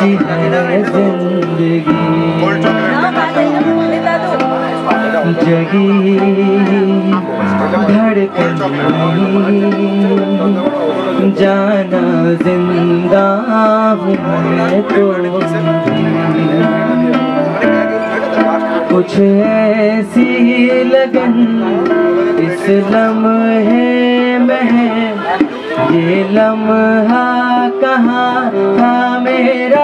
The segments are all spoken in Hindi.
सी है जिंदगी जगी धड़कन जाना जिंदा हूँ मैं तो कुछ ऐसी लगन इस लम्हे में है, ये लम्हा कहाँ था मेरा,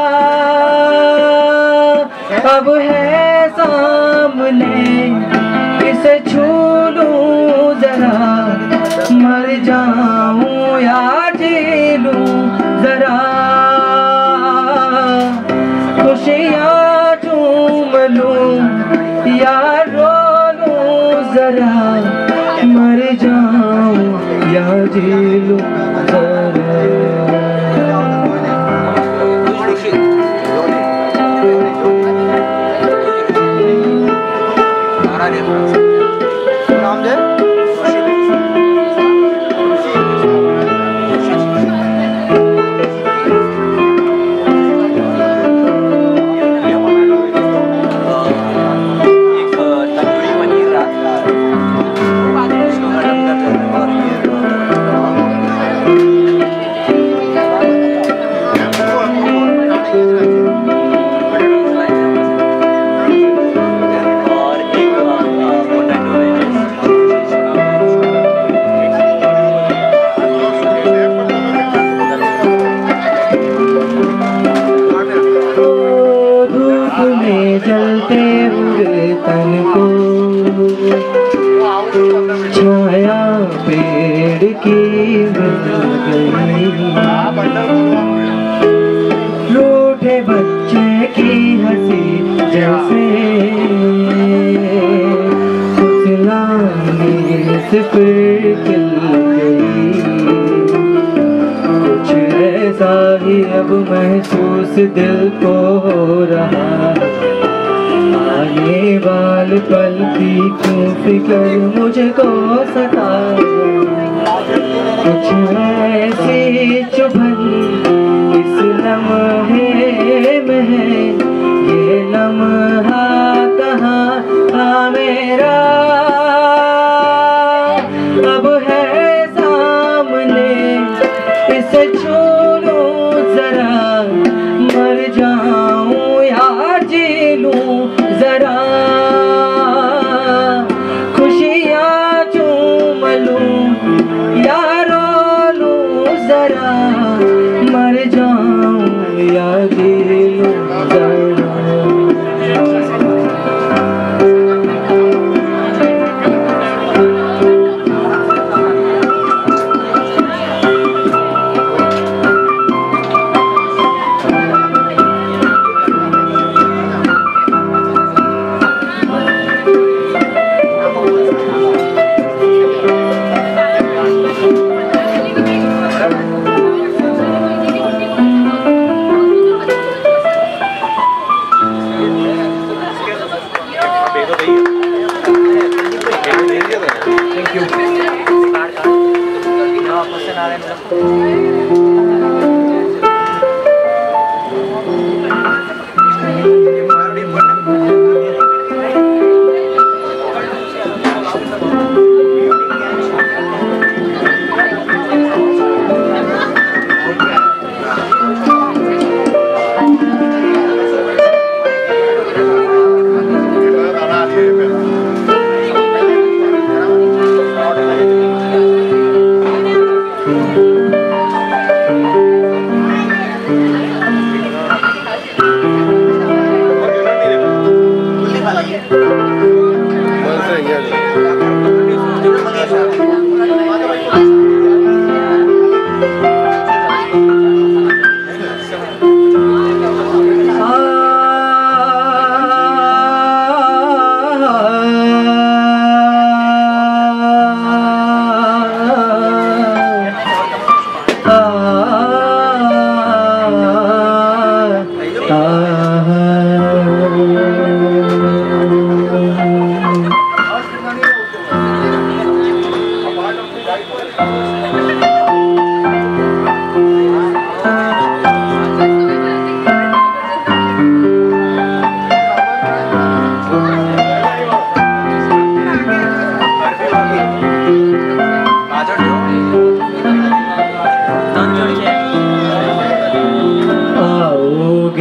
अब है सामने इसे छू लूं जरा, मर जाऊं या जी लूं जरा, खुशियाँ चूम लूं या रो लूं जरा, मर जाऊं या जी लूं जरा। जलते हुए तन को छाया पेड़ की मिल गई, रूठे बच्चे की हंसी जैसे फुसलाने से फिर खिल गई, कुछ ऐसा ही अब महसूस दिल को हो रहा, आने वाले पल की क्यों फिक्र मुझको सता, कुछ ऐसी चुभन इस लम्हे में है, ये लम्हा कहाँ था मेरा, अब है सामने इसे छू लूं जरा, मर जाऊं या जी लूं जरा, खुशियाँ चूम लूं या रो लूं जरा,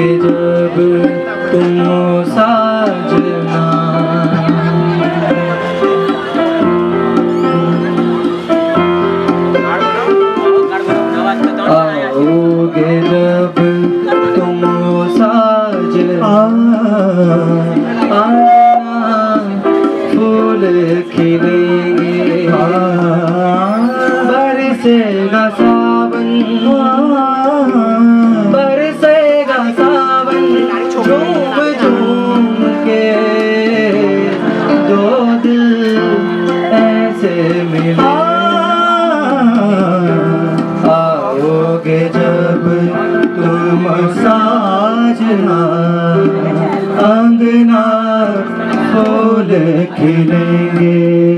आओगे जब तुम साजना, आओगे जब तुम साजना, फूल खिलेंगे, बरसेगा सावन, बरसेगा सावन, झूम झूम के दो दिल ऐसे मिले। आओगे जब तुम साजना, अंगना फूल खिलेंगे।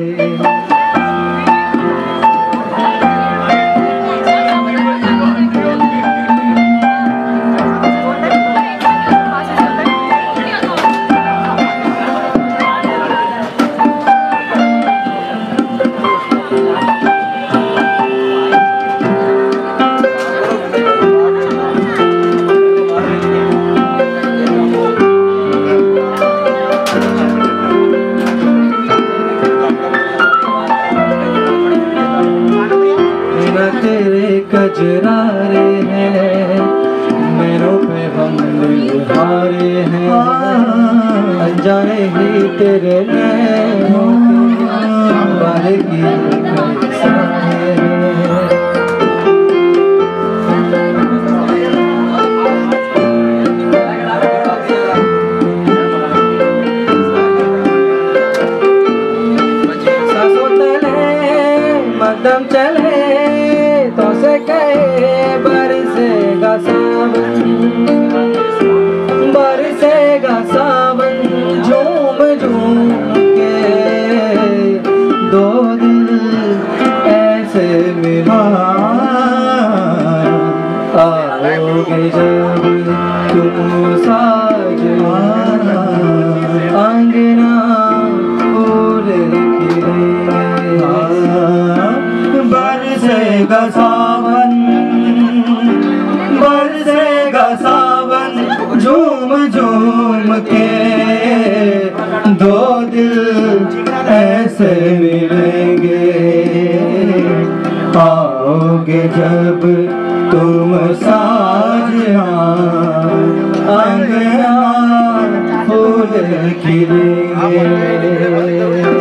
तेरे कजरारे हैं, मेरों पे हम हारे हैं, अनजाने ही तेरे नैनों बारे की सांसों तले मध्यम चले तो से कहे बरसेगा सावन, बरसेगा सावन, झूम झूम के दो दिल ऐसे मिले। आओगे जब तुम साजना, अंगना फूल खिलेंगे, बरसेगा सावन, बरसेगा सावन, झूम झूम के दो दिल ऐसे मिलेंगे। आओगे जब तुम साजना, अंगना फूल खिलेंगे।